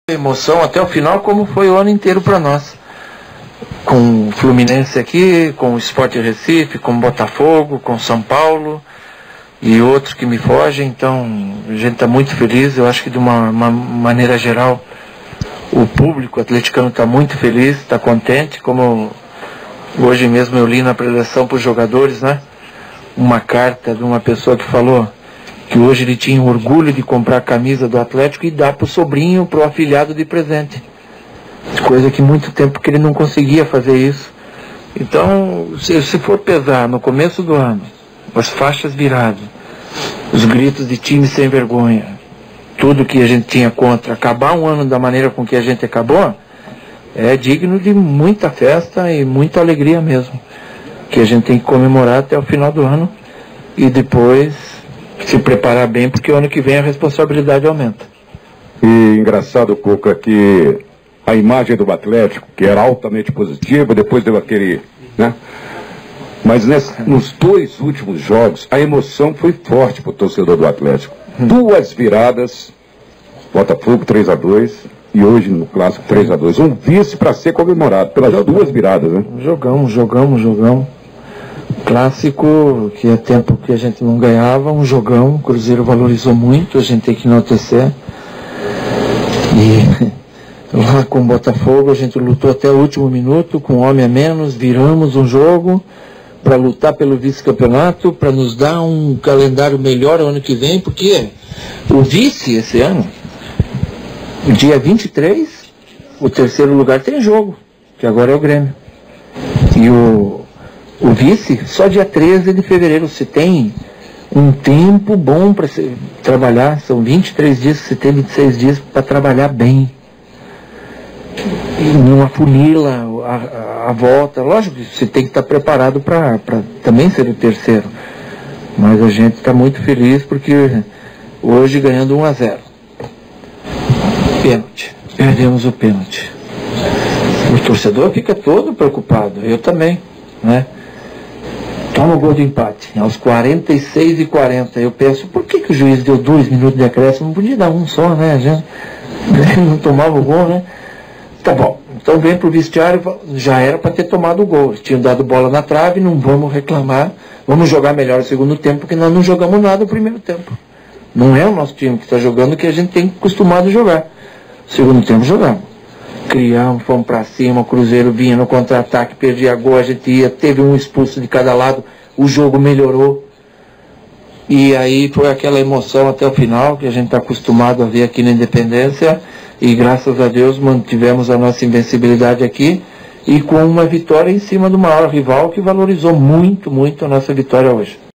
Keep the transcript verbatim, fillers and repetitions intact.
Emoção até o final, como foi o ano inteiro para nós, com o Fluminense aqui, com o Sport Recife, com o Botafogo, com São Paulo e outros que me fogem. Então a gente está muito feliz. Eu acho que de uma, uma maneira geral o público atleticano está muito feliz, está contente, como hoje mesmo eu li na preleção para os jogadores, né, uma carta de uma pessoa que falou que hoje ele tinha orgulho de comprar a camisa do Atlético e dar para o sobrinho, para o afilhado de presente. Coisa que muito tempo que ele não conseguia fazer isso. Então, se, se for pesar no começo do ano, as faixas viradas, os gritos de time sem vergonha, tudo que a gente tinha contra, acabar um ano da maneira com que a gente acabou, é digno de muita festa e muita alegria mesmo, que a gente tem que comemorar até o final do ano e depois se preparar bem, porque o ano que vem a responsabilidade aumenta. E engraçado, Cuca, que a imagem do Atlético, que era altamente positiva, depois deu aquele, né? Mas nesse, nos dois últimos jogos, a emoção foi forte para o torcedor do Atlético. Hum. Duas viradas, Botafogo três a dois, e hoje no Clássico três a dois. Um vice para ser comemorado pelas jogamos, duas viradas, né? Jogamos, jogamos, jogamos. Clássico, que é tempo que a gente não ganhava, um jogão, o Cruzeiro valorizou muito, a gente tem que enaltecer. E lá com o Botafogo a gente lutou até o último minuto, com um homem a menos, viramos um jogo para lutar pelo vice-campeonato, para nos dar um calendário melhor ano que vem, porque o vice esse ano, dia vinte e três, o terceiro lugar tem jogo, que agora é o Grêmio. E o O vice, só dia treze de fevereiro, se tem um tempo bom para trabalhar, são vinte e três dias, você tem vinte e seis dias para trabalhar bem. E não afunila a, a, a volta, lógico que você tem que estar preparado para também ser o terceiro. Mas a gente está muito feliz porque hoje ganhando um a zero. Pênalti, perdemos o pênalti. O torcedor fica todo preocupado, eu também, né? Toma o gol de empate, aos quarenta e seis e quarenta. Eu penso, por que, que o juiz deu dois minutos de acréscimo? Não podia dar um só, né? Já não tomava o gol, né? Tá bom, então vem pro vestiário, já era para ter tomado o gol. Eles tinham dado bola na trave, não vamos reclamar, vamos jogar melhor o segundo tempo, porque nós não jogamos nada no primeiro tempo. Não é o nosso time que está jogando o que a gente tem acostumado a jogar. Segundo tempo jogamos. Criamos, fomos para cima, o Cruzeiro vinha no contra-ataque, perdia gol, a gente ia, teve um expulso de cada lado, o jogo melhorou. E aí foi aquela emoção até o final, que a gente está acostumado a ver aqui na Independência, e graças a Deus mantivemos a nossa invencibilidade aqui, e com uma vitória em cima do maior rival, que valorizou muito, muito a nossa vitória hoje.